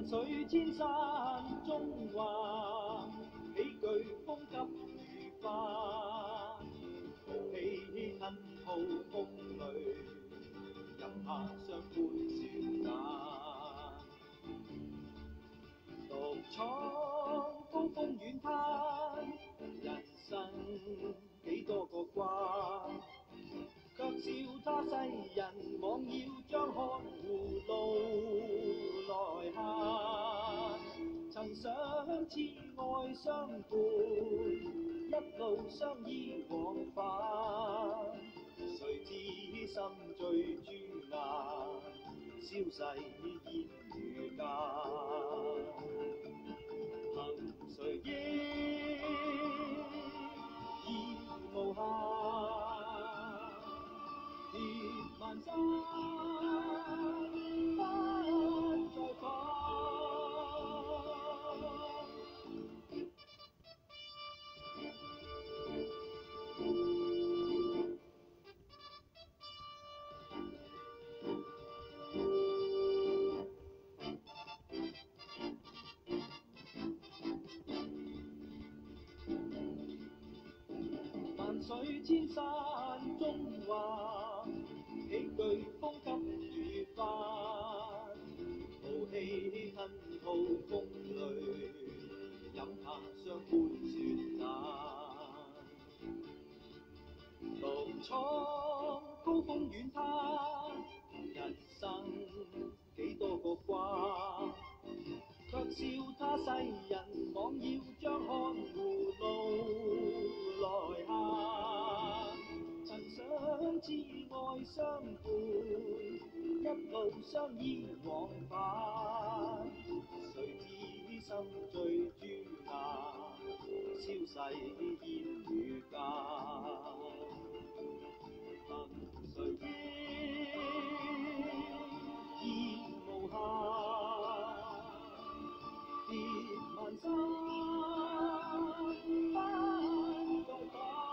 萬水千山中華，喜劇風急如花，豪氣吞吐風裏，飲下雙杯雪盞，獨闖高峰遠灘，人生幾多個關。 卻笑他世人妄要將看葫蘆來限，曾想痴愛相伴，一路相依往返，誰知心醉豬眼，消逝煙雨間，憑誰憶意無限。 跌萬山不再返。萬水千山中華。 喜劇風急如花，豪氣吞吐風裏，飲下雙杯雪盞，獨闖高峰遠灘，人生幾多個關，卻笑他世人妄要將看葫蘆來限。 曾想痴愛相伴，一路相依往返，誰知心醉豬眼，消逝煙雨間。憑誰憶意無限，跌萬山不再返。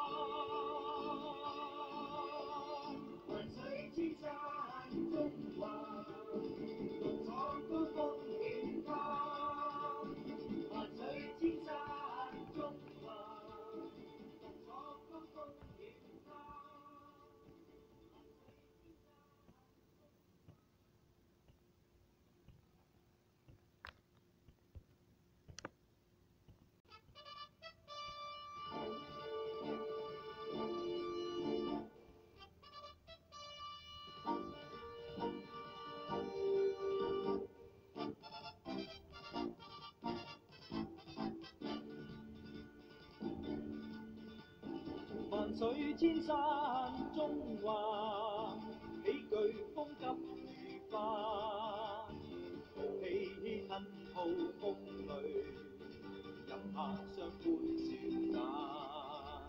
千山中華，獨闖高峰遠灘。萬水千山中華，獨闖高峰遠灘。萬水千山中華，喜劇風急如花，豪氣吞吐風裏，飲下雙杯雪盞，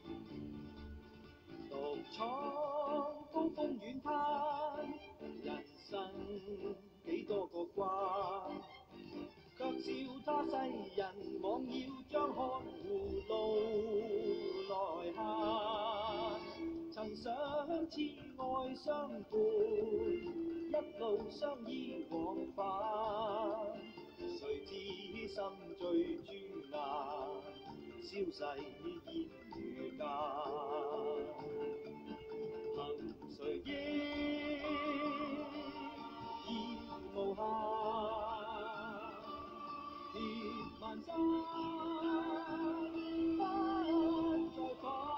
獨闖高峰遠灘，人生幾多個關。 卻笑他世人妄要將看葫蘆來限，曾想痴愛相伴，一路相依往返，誰知心醉豬眼，消逝煙雨間。憑誰憶意無限。 跌萬山不再返。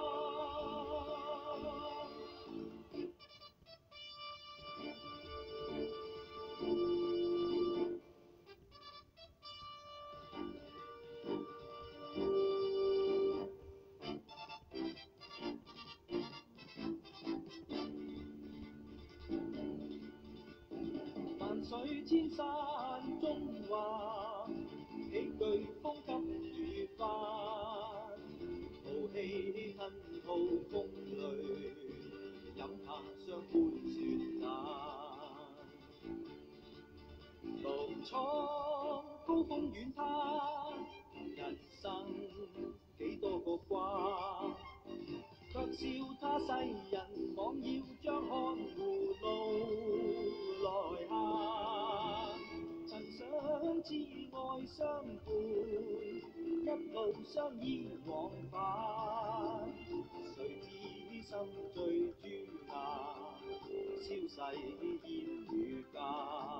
萬水千山中華。 喜劇風急如花，豪氣吞吐風裏，飲下雙杯雪盞，獨闖高峰遠灘，人生幾多個關，卻笑他世人妄要將看葫蘆來限。曾想會相伴，一路相依往返。誰知心醉豬牙，消逝煙雨間。